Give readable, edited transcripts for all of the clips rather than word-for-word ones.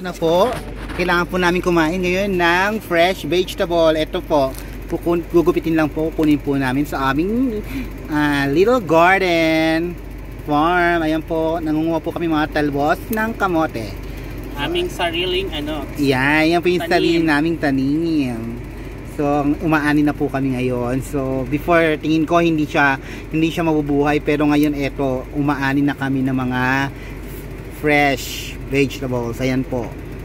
na po. Kailangan po namin kumain ngayon ng fresh vegetable. Ito po, gugupitin lang po, kunin po namin sa aming little garden farm. Ayan po, nangunguha po kami mga talbos ng kamote. Aming sariling yan po yung sariling naming tanim. So, umaani na po kami ngayon. So, before, tingin ko hindi siya mabubuhay. Pero ngayon, eto, umaani na kami ng mga fresh vegetables. Ayan po.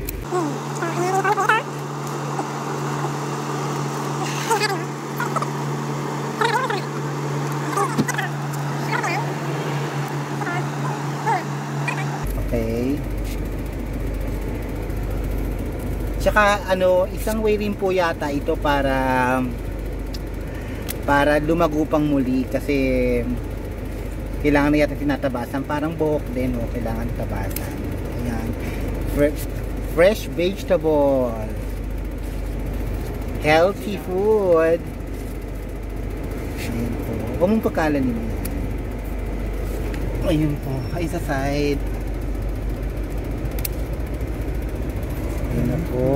Okay. Tsaka isang way rin po yata ito para lumago pang muli kasi kailangan na yata tinatabasan, parang buhok din kailangan tabasan. Ayan. Fresh vegetable. Healthy food. Ayan po. Huwag mong pagkalanin yan. Ayun po. Ay sa side. Ayan na po.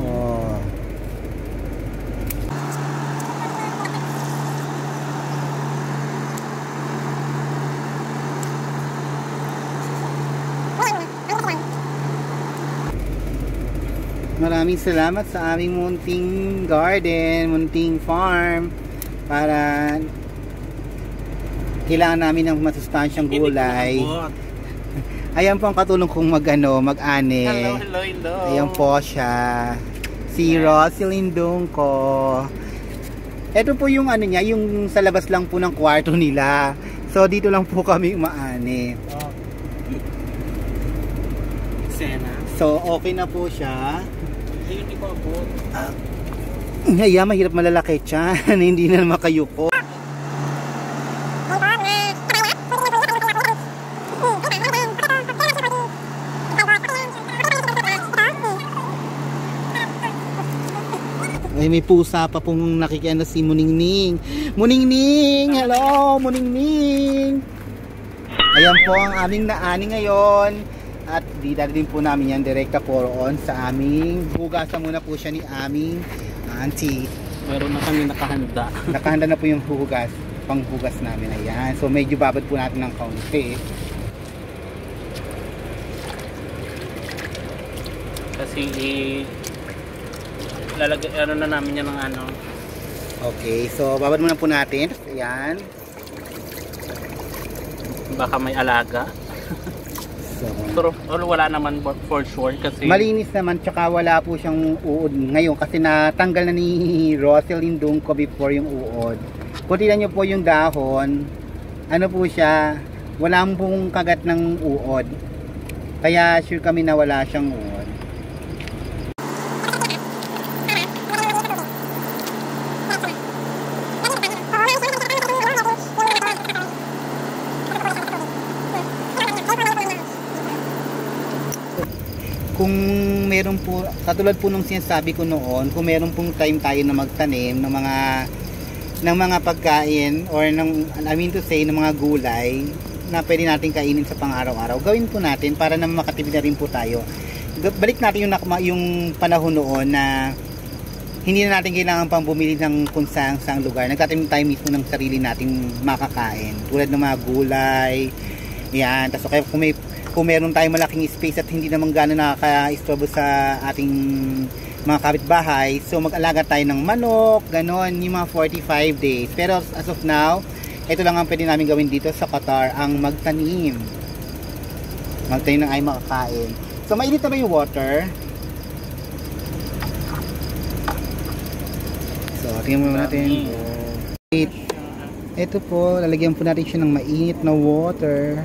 Maraming salamat sa aming munting garden, munting farm para kailangan namin ng masustansyang gulay. Ayan po ang katulong kong mag-ani. Hello. Ayan po siya. Si Roselyn Dungko. Ito po yung niya, yung sa labas lang po ng kwarto nila. So dito lang po kami umaani. So okay na po siya. Ayun, di ko abot. Ngayon, mahirap malalaki tiyan. Hindi na makayuko. Ay, may pusa pa pong nakikiano si Muningning. Muningning! Hello, Muningning! Ayan po ang aming naani ngayon. At din po namin yan direkta po roon sa aming hugasan muna po siya ni aming auntie. Meron na kami nakahanda. Nakahanda na po yung panghugas namin. Ayan. So medyo babad po natin ng kaunti. Kasi lalagay na namin yan ng Okay, so babad muna po natin. Ayan. Baka may alaga. Pero wala naman for sure kasi malinis naman, tsaka wala po siyang uod ngayon kasi natanggal na ni Roselyn Dungko before yung uod. Kung tignan nyo po yung dahon, po siya, wala pong kagat ng uod. Kaya sure kami na wala siyang uod. Kung meron po, katulad po nung sinasabi ko noon, kung meron pong time tayo na magtanim ng mga pagkain or ng mga gulay na pwede natin kainin sa pang-araw-araw, gawin po natin para na makatipid na rin po tayo. Balik natin yung panahon noon na hindi na natin kailangan pang bumili ng kung saang lugar. Nagtatanim tayo mismo ng sarili nating makakain. Tulad ng mga gulay. Yan. Tapos kaya kung meron tayong malaking space at hindi naman gano'n nakaka-istorbo sa ating mga kapitbahay, so mag-alaga tayo ng manok, gano'n, yung mga 45 days. Pero as of now, ito lang ang pwede namin gawin dito sa Qatar, ang magtanim ng ay makakain. So mainit na ba yung water? So tingnan muna natin. Ito po, lalagyan po natin siya ng mainit na water.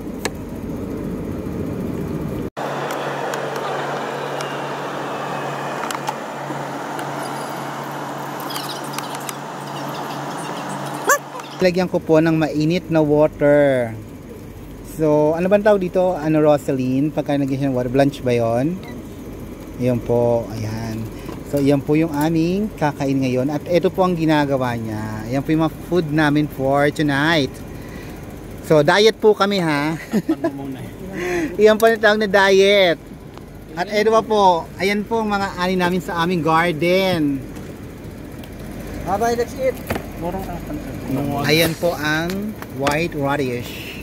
Lagyan ko po ng mainit na water. So, ano ba tawag dito? Roselyn? Pagka nagyan siya ng water, blanch ba yun? Ayan po, ayan. So, yan po yung aming kakain ngayon. At ito po ang ginagawa niya. Ayan po yung mga food namin for tonight. So, diet po kami ha. Iyan po na tawag na diet. At eto pa po, ayan po ang mga ani namin sa aming garden. Bye, that's it. Ayan po ang white radish.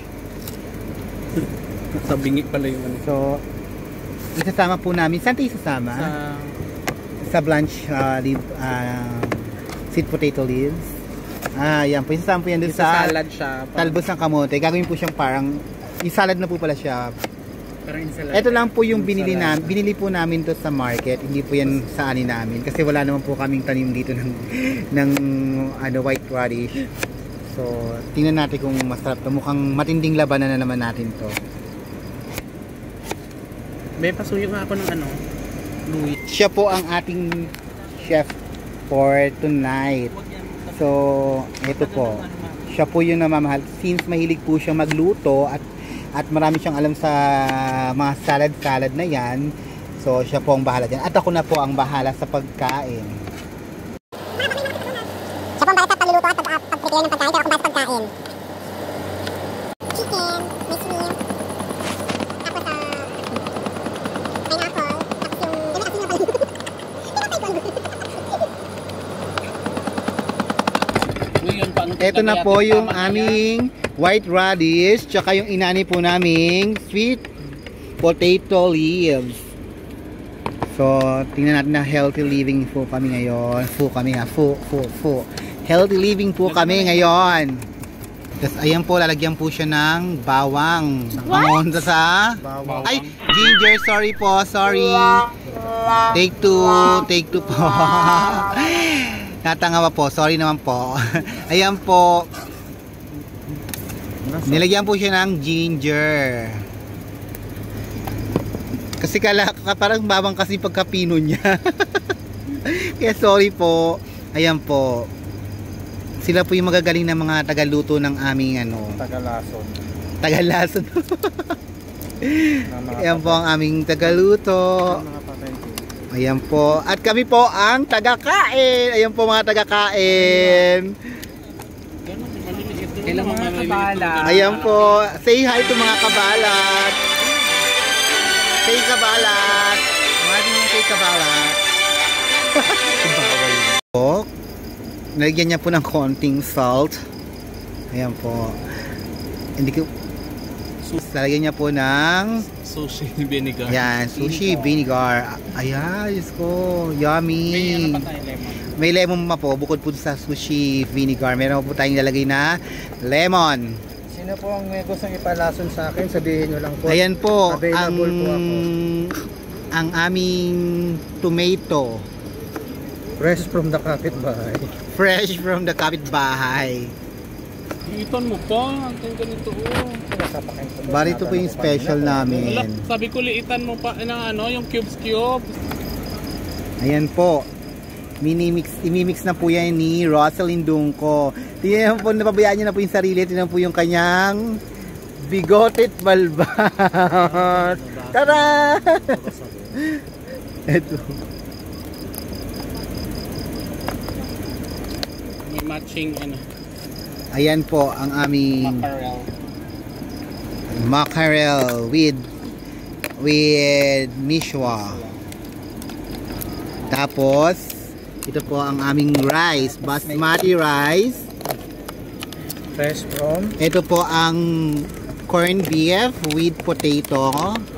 Sa bingi pala yung ano. So, isasama po namin. Saan tayo isasama? Sa blanch sweet potato leaves. Yan po. Isasama po yan doon sa salad siya. talbos ng kamote. Gagawin po siyang parang salad na po pala siya. Parang salad. Ito lang po yung binili po namin to sa market. Hindi po yan sa ani namin kasi wala naman po kaming tanim dito ng white radish. So, tingnan natin kung masarap to. Mukhang matinding labanan na naman natin to. May pasuyo nga ako ng Louis. Siya po ang ating chef for tonight. So, ito po. Siya po yung namamahal. Since mahilig po siya magluto at marami siyang alam sa mga salad na yan. So, siya po ang bahala dyan. At ako na po ang bahala sa pagkain. Siya po ang bahala sa pagluluto at pagpreparean ng pagkain. Kaya ako bahala sa pagkain. Chicken, may shrimp, tapos pineapple, tapos yung Ito na po yung aming white radish, tsaka yung inani po naming sweet potato leaves. So, tingnan natin na healthy living po kami ngayon. Healthy living po kami ngayon. Tapos, ayan po, lalagyan po siya ng bawang. Pamunta sa... Bawang. Ay, ginger, sorry po, sorry. Take two po. Natangawa po, sorry naman po. Ayan po. Nilagyan po siya ng ginger. Kasi parang bawang kasi pagkapino niya. Kaya sorry po. Ayan po. Sila po yung magagaling na mga tagaluto ng aming Tagalason. Ayan po ang aming tagaluto. Ayan po. At kami po ang tagakain. Ayan po mga tagakain. Mga kabalat. Ayan po. Say hi to mga kabalat. Say kabalat. Mga yung say kabalat. Po. Nalagyan niya po ng konting salt. Ayan po. Hindi ko... Lalagyan niya po ng... Sushi vinegar. Yan, sushi vinegar. Ayan, Diyos ko. Yummy. May lemon pa po, bukod po sa sushi vinegar. Meron po tayong lalagay na lemon. Sino po ang may gustong ipalason sa akin? Sabihin nyo lang po. Ayan po, Available po ako. ang aming tomato. Fresh from the kapitbahay. Fresh from the kapitbahay. Iton mo pa. Ang ganito. Bali ito po yung special namin. Sabi ko liitan mo pa ng yung cubes. Ayan po. Imimix na po yan ni Rosalyn Dungco. Tingnan po, napabayaan niya na po yung sarili. Tingnan po yung kanyang bigotet balbat. Tara! Ito. May matching Ayan po ang aming mackerel with mishwa. Tapos ito po ang aming rice, basmati rice. Fresh from? Ito po ang corned beef with potato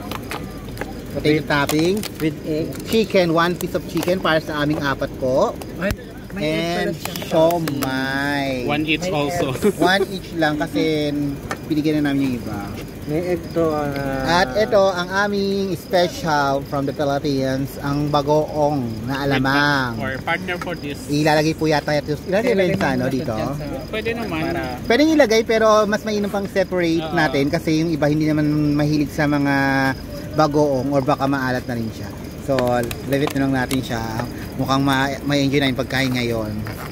topping with egg. Chicken, 1 piece of chicken para sa aming apat po. And siomai. 1 each also. 1 each lang kasi binigyan na namin yung iba. May egg to. At ito ang aming special from the Philippines, ang bagoong na alamang. Or partner for this. Ilalagay po yata ito. Ilalagay ba yun sa dito? Pwede naman. Pwede ilagay pero mas mainam pang separate natin kasi yung iba hindi naman mahilig sa mga bagoong or baka maalat na rin siya. So, leave it na lang natin siya. Mukhang ma-enjoy na yung pagkain ngayon.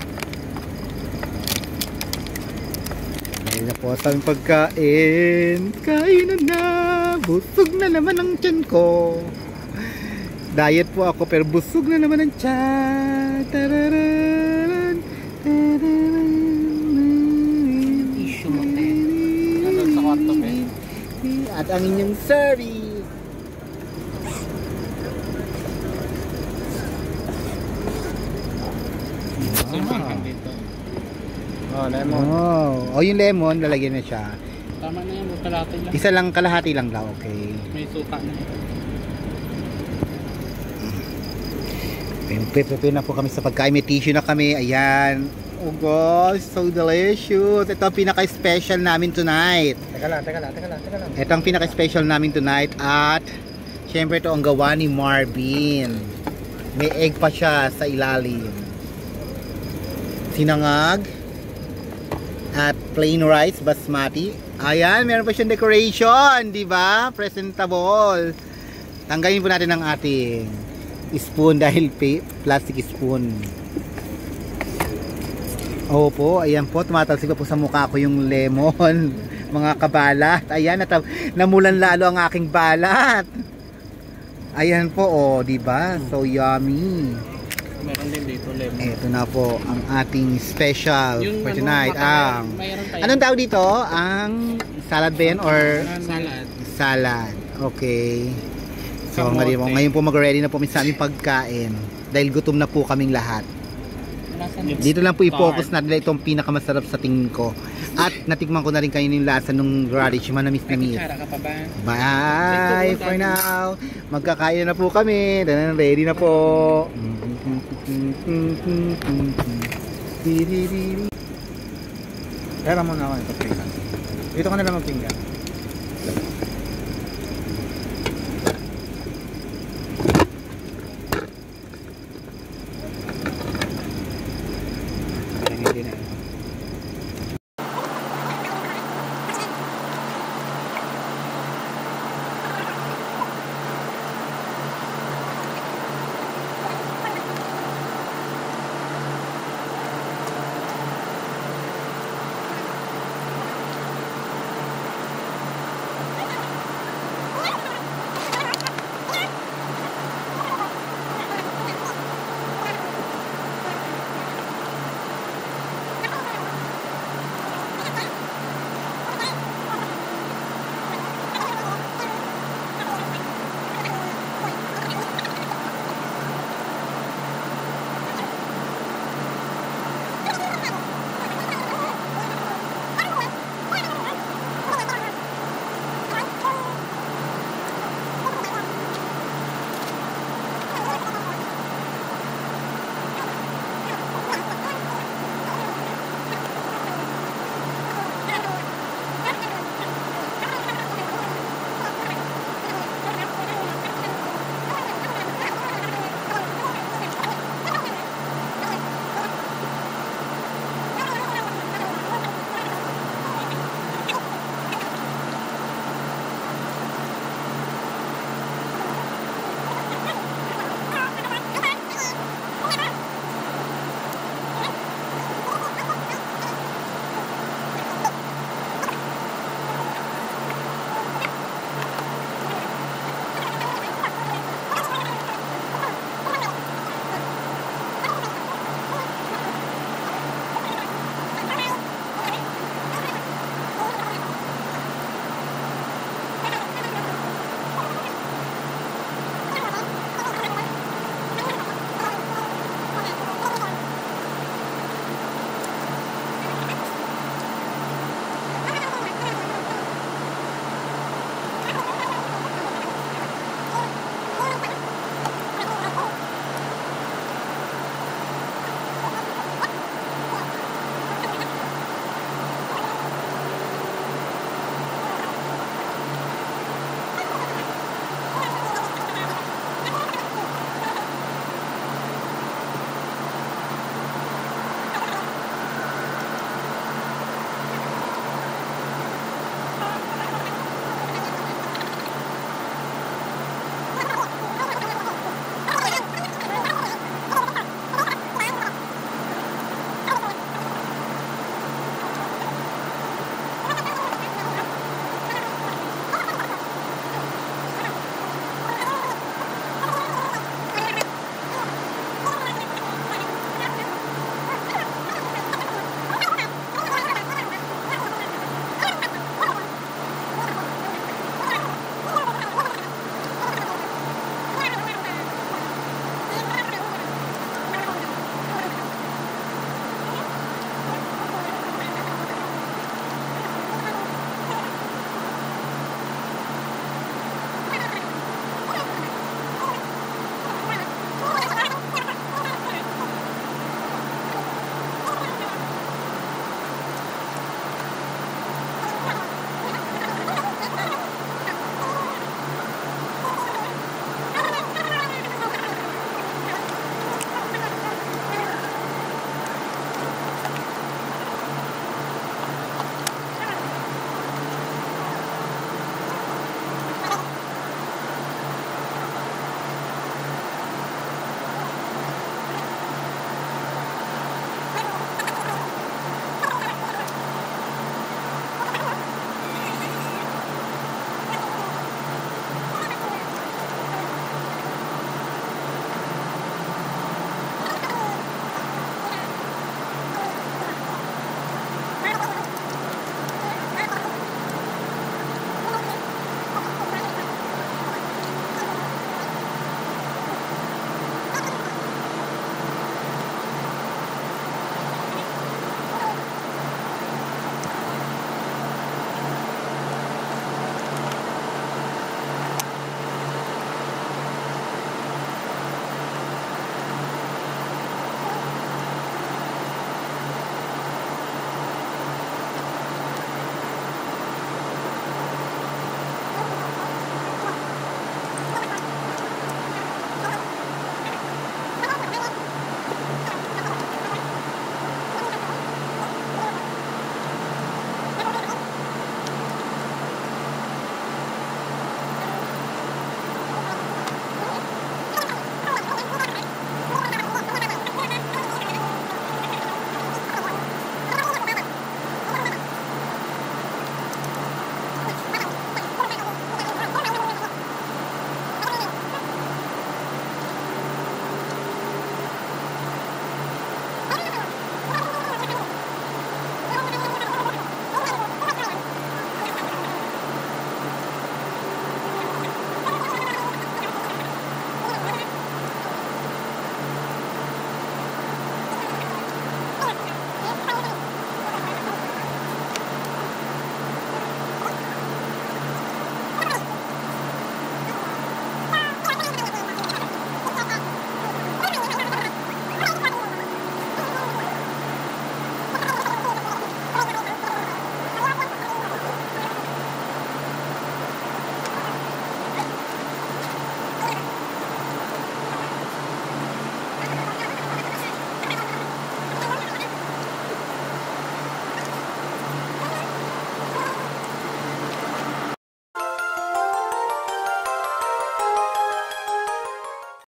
Ayun na po sa aming pagkain. Kainan na! Busog na naman ang tiyan ko. Diet po ako pero busog na naman ang tiyan. Tarararan, tarararan. Issue mo sa kwarto, At ang inyong service. yung pangkat dito. Oh, lemon. Oh, yung lemon, lalagyan na siya. Tama na yan, kalahati lang. Isa lang, kalahati lang daw, okay. May suka na ito. Prepare na po kami sa pagkain. May tissue na kami. Ayan. Oh gosh, so delicious. Ito ang pinaka-special namin tonight. Teka lang. Ito ang pinaka-special namin tonight. At syempre ito ang gawa ni Marvin. May egg pa siya sa ilalim. Sinangag. At plain rice, basmati. Ayan, meron pa siyang decoration. Diba? Presentable. Tanggalin po natin ang ating spoon dahil plastic spoon. Opo, ayan po, tumatalsik pa po sa mukha ko yung lemon. Mga kabalat. Ayan, namulan lalo ang aking balat. Ayan po, oh, diba? So yummy. Meron din dito, lemon. Ito na po ang ating special Yung for ano, tonight. mayroon pa yan. Anong tawag dito? Ang salad ba yan or Salad. salad? Okay. So Kamote. ngayon po mag-ready na po kami sa aming pagkain. Dahil gutom na po kaming lahat. Dito lang po i-focus natin na itong pinakamasarap sa tingin ko. At natikman ko na rin kayo yung lasa ng radish, manamis-namis. Kutsara ka pa ba? Bye for now. Magkakain na po kami. Ready na po. Pera mo na ako ito, pinggan. Dito ka na lang magpinggan.